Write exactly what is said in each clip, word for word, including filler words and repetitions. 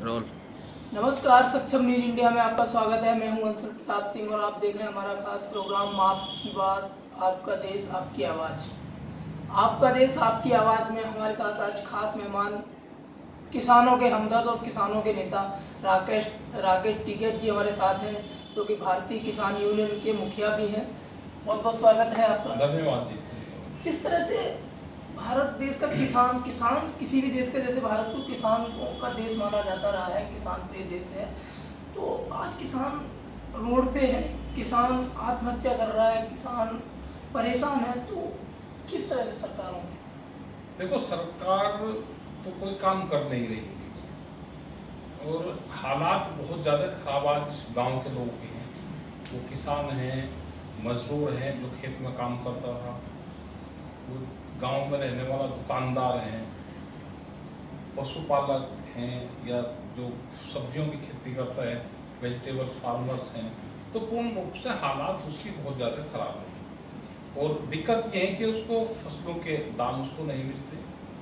Role. नमस्कार, सक्षम news India में आपका स्वागत है। मैं हूं अंशुल प्रताप सिंह और आप देख रहे हैं हमारा खास प्रोग्राम आपकी बात, आपका देश, आपकी आवाज़। आपका देश, आपकी आवाज़ में हमारे साथ आज खास मेहमान किसानों के हमदर्द और किसानों के नेता राकेश राकेश टिकैत जी हमारे साथ हैं, जो कि भारतीय किसान यूनियन के मुखिया भी हैं। बहुत बहुत स्वागत है आपका। धन्यवाद जी। जिस तरह से भारत देश का किसान किसान किसी भी देश का, जैसे भारत को किसानों का देश माना जाता रहा है, किसान प्रिय देश है, तो आज किसान रोड पे है, किसान आत्महत्या कर रहा है, किसान परेशान है, तो किस तरह से सरकारों में? देखो, सरकार तो कोई काम कर नहीं रही है और हालात बहुत ज़्यादा खराब आज इस गाँव के लोग के हैं। वो किसान हैं, मजदूर हैं जो खेत में काम करता रहा, वो गांव में रहने वाला दुकानदार हैं, पशुपालक हैं, या जो सब्जियों की खेती करता है, वेजिटेबल फार्मर्स हैं, तो पूर्ण रूप से हालात उसकी बहुत ज़्यादा खराब हैं। और दिक्कत ये है कि उसको फसलों के दाम उसको नहीं मिलते,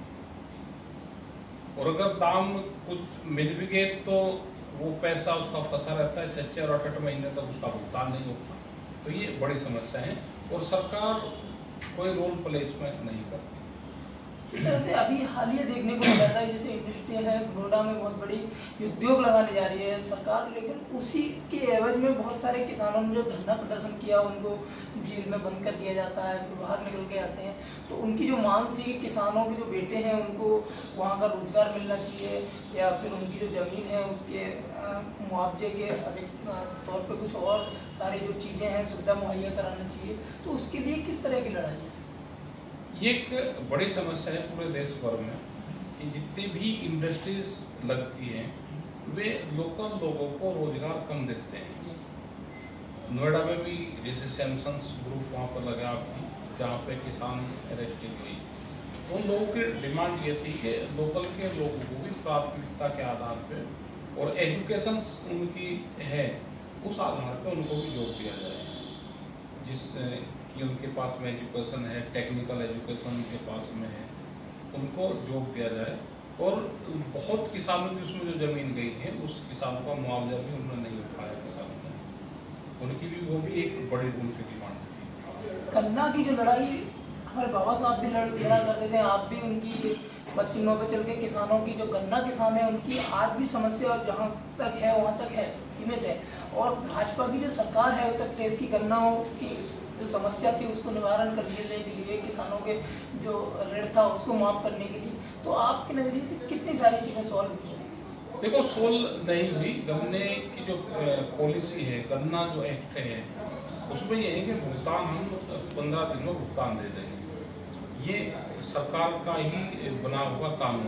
और अगर दाम कुछ मिल भी गए तो वो पैसा उसका फंसा रहता है, छः छः और आठ आठ महीने तक उसका भुगतान नहीं होता। तो ये बड़ी समस्या है और सरकार कोई रोल प्ले इसमें नहीं करती। जिस तरह से अभी हालिया देखने को मिला था, जैसे इंडस्ट्री है नोएडा में बहुत बड़ी उद्योग लगाने जा रही है सरकार, लेकिन उसी के एवज में बहुत सारे किसानों ने जो धरना प्रदर्शन किया उनको जेल में बंद कर दिया जाता है, फिर बाहर निकल के आते हैं। तो उनकी जो मांग थी कि किसानों के जो बेटे हैं उनको वहाँ का रोजगार मिलना चाहिए, या फिर उनकी जो ज़मीन है उसके मुआवजे के अधिक तौर पर कुछ और सारी जो चीज़ें हैं सुविधा मुहैया कराना चाहिए, तो उसके लिए किस तरह की लड़ाई है? ये एक बड़ी समस्या है पूरे देश भर में कि जितनी भी इंडस्ट्रीज लगती हैं वे लोकल लोगों को रोजगार कम देते हैं। नोएडा में भी जैसे सैमसंग ग्रुप वहाँ पर लगा अभी, जहाँ पे किसान अरेस्टिंग हुई, तो उन लोगों की डिमांड ये थी कि लोकल के लोगों को भी प्राथमिकता के आधार पे और एजुकेशन उनकी है उस आधार पे उनको भी जॉब दिया जाए, जिस कि उनके पास में एजुकेशन है, टेक्निकल एजुकेशन उनके पास में है, उनको जॉब दिया जाए। और बहुत किसानों की उसमें जो ज़मीन गई है उस किसानों का मुआवजा भी उन्होंने नहीं उठाया किसानों ने, उनकी भी वो भी एक बड़ी उनकी डिमांड थी। गन्ना की जो लड़ाई हमारे बाबा साहब भी लड़ लड़ा करते थे, आप भी उनकी बच्चनों पे चल के किसानों की जो गन्ना किसान है उनकी आज भी समस्या जहाँ तक है वहाँ तक है, सीमित है। और भाजपा की जो सरकार है उत्तर प्रदेश की गन्नाओं की जो समस्या थी उसको निवारण करने के लिए, किसानों के जो ऋण था उसको माफ करने के लिए, तो आपके नज़रिए से कितनी सारी चीज़ें सॉल्व हुई हैं? देखो, सोल्व नहीं हुई। गन्ने की जो पॉलिसी है, गन्ना जो एक्ट है, उसमें ये है कि भुगतान हम पंद्रह दिन में भुगतान दे देंगे। ये सरकार का ही बना हुआ कानून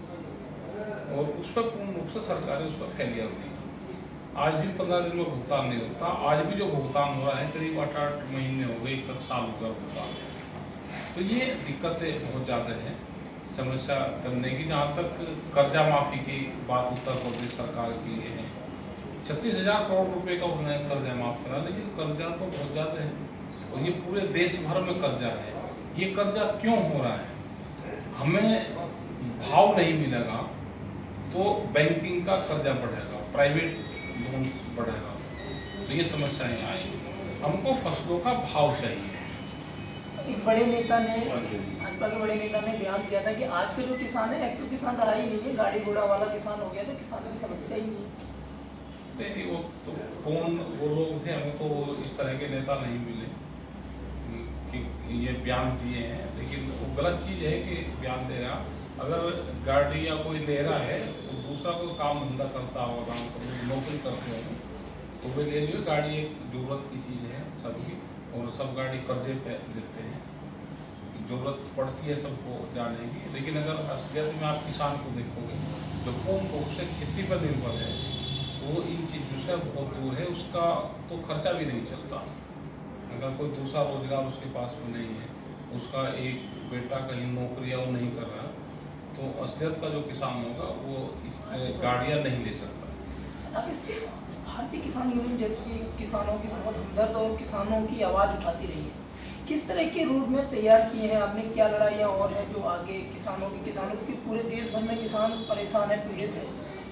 है और उस पर पूर्ण रूप से सरकारें उस पर फेलियर हुई। आज भी पंद्रह दिन में भुगतान नहीं होता। आज भी जो भुगतान हो रहा है करीब आठ आठ महीने हो गए, एक साल हो गया भुगतान। तो ये दिक्कतें बहुत ज़्यादा हैं समस्या करने की। जहाँ तक कर्जा माफ़ी की बात उत्तर प्रदेश सरकार की है, छत्तीस हज़ार करोड़ रुपए का उन्होंने कर्जा माफ़ करा, लेकिन कर्जा तो बहुत ज़्यादा है और ये पूरे देश भर में कर्जा है। ये कर्जा क्यों हो रहा है? हमें भाव नहीं मिलेगा तो बैंकिंग का कर्जा बढ़ेगा, प्राइवेट लोन बढ़ेगा, तो ये समस्याएं आई। हमको फसलों का भाव चाहिए। एक बड़े नेता ने, भाजपा के बड़े नेता ने बयान दिया था कि आज के जो किसान है एक्चुअल किसान रहा ही नहीं है, गाड़ी घोड़ा वाला किसान हो गया, तो किसानों की समस्या ही नहीं है। नहीं, वो तो कौन वो लोग थे, हमें तो इस तरह के नेता नहीं मिले कि ये बयान दिए हैं। लेकिन वो गलत चीज़ है कि बयान दे रहा। अगर गाड़ी या कोई ले रहा है तो दूसरा कोई काम धंधा करता होगा, नौकरी करते होंगे, तो वे ले लियो। गाड़ी एक जरूरत की चीज़ है सबकी, और सब गाड़ी कर्जे पे लेते हैं, जरूरत पड़ती है सबको जाने की। लेकिन अगर असलियत में आप किसान को देखोगे जो पूर्ण रूप से खेती पर निर्भर है, वो इन चीज़ों से बहुत दूर है, उसका तो खर्चा भी नहीं चलता। अगर कोई दूसरा रोजगार उसके पास में नहीं है, उसका एक बेटा कहीं नौकरी या वो नहीं कर रहा, तो असलियत का जो किसान होगा वो इस गाड़ियाँ नहीं ले सकता। भारतीय किसान यूनियन जैसे कि किसानों की बहुत हमदर्द और किसानों की आवाज़ उठाती रही है, किस तरह के रूट में तैयार किए हैं आपने? क्या लड़ाइयाँ और हैं जो आगे किसानों की किसानों की पूरे देश भर में किसान परेशान है, पीड़ित है,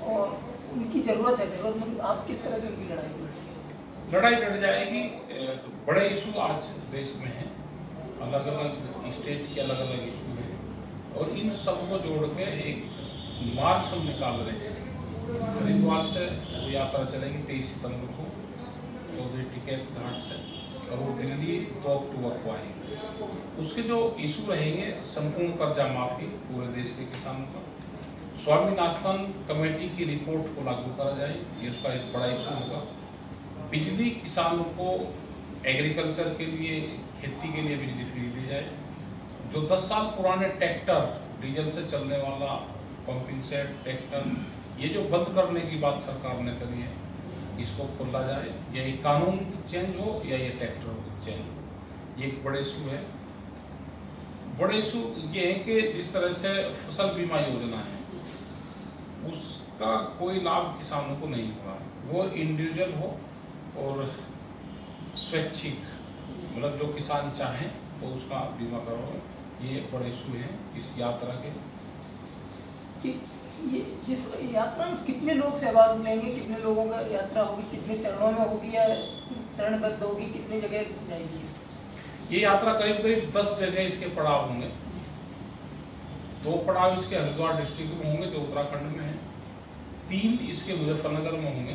और उनकी ज़रूरत है, ज़रूरत मतलब आप किस तरह से उनकी लड़ाई लड़ेंगे? लड़ाई लड़ जाएगी। बड़े इशू आज देश में हैं, अलग अलग स्टेट के अलग अलग इशू हैं, और इन सबको जोड़ के एक मार्च हम निकाल रहे हैं। हरिद्वार से वो यात्रा चलेगी तेईस सितंबर को चौधरी टिकैत घाट से, और वो दिल्ली दो अक्टूबर को आएंगे। उसके जो इशू रहेंगे, संपूर्ण कर्जा माफी पूरे देश के किसानों का, स्वामीनाथन कमेटी की रिपोर्ट को लागू करा जाए, ये उसका एक बड़ा इशू होगा। बिजली किसानों को एग्रीकल्चर के लिए, खेती के लिए बिजली फ्री दी जाए। जो दस साल पुराने ट्रैक्टर, डीजल से चलने वाला पंपिंग सेट ट्रैक्टर, ये जो बंद करने की बात सरकार ने करी है, इसको खोला जाए, या ये कानून चेंज हो या ये ट्रैक्टर चेंज हो। ये एक बड़े इशू है। बड़े इशू ये है कि जिस तरह से फसल बीमा योजना है, उसका कोई लाभ किसानों को नहीं हुआ। वो इंडिविजुअल हो और स्वैच्छिक, मतलब जो किसान चाहें तो उसका बीमा करो। ये बड़े इशू हैं इस यात्रा के। कि ये जिस यात्रा में कितने लोग सहभाग लेंगे, कितने लोगों का यात्रा होगी, कितने चरणों में होगी या चरणबद्ध होगी, कितनी जगह जाएगी? ये यात्रा करीब करीब दस जगह इसके पड़ाव होंगे। दो पड़ाव इसके हरिद्वार डिस्ट्रिक्ट में होंगे जो उत्तराखंड में है, तीन इसके मुजफ्फरनगर में होंगे,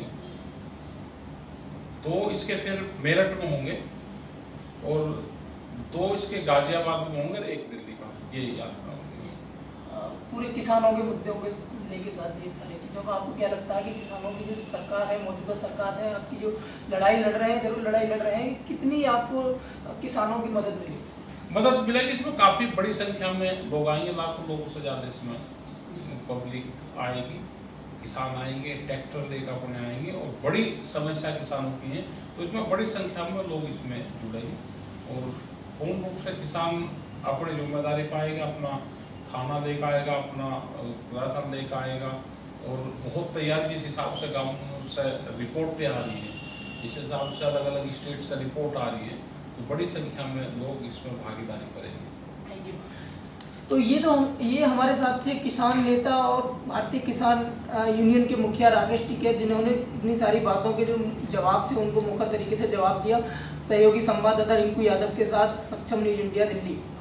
दो इसके फिर मेरठ में होंगे, और दो इसके गाजियाबाद में होंगे, एक दिल्ली का। ये यात्रा होगी। पूरे किसानों के मुद्दों के लेके साथ ये सारी चीज़ों का आपको क्या लगता है कि किसानों की जो सरकार है, मौजूदा सरकार है, आपकी जो लड़ाई लड़ रहे हैं, जरूर लड़ाई लड़ रहे हैं, कितनी आपको किसानों की मदद मिली? मदद मिलेगी। इसमें काफ़ी बड़ी संख्या में लोग आएंगे, लाखों लोगों से ज़्यादा इसमें पब्लिक आएगी, किसान आएंगे, ट्रैक्टर लेकर अपने आएंगे, और बड़ी समस्या किसानों की है, तो इसमें बड़ी संख्या में लोग इसमें जुड़ेंगे, और पूर्ण रूप से किसान अपनी जिम्मेदारी पाएगा, अपना खाना लेकर आएगा, अपना राशन लेकर आएगा, और बहुत तैयारी जिस हिसाब से गाँव से रिपोर्टें आ रही है, जिस हिसाब से अलग अलग स्टेट से रिपोर्ट आ रही है, तो बड़ी संख्या में लोग इसमें भागीदारी करेंगे। Thank you. तो ये तो ये हमारे साथ थे किसान नेता और भारतीय किसान यूनियन के मुखिया राकेश टिकैत, जिन्होंने इतनी सारी बातों के जो जवाब थे उनको मुखर तरीके से जवाब दिया। सहयोगी संवाददाता रिंकू यादव के साथ, सक्षम न्यूज इंडिया, दिल्ली।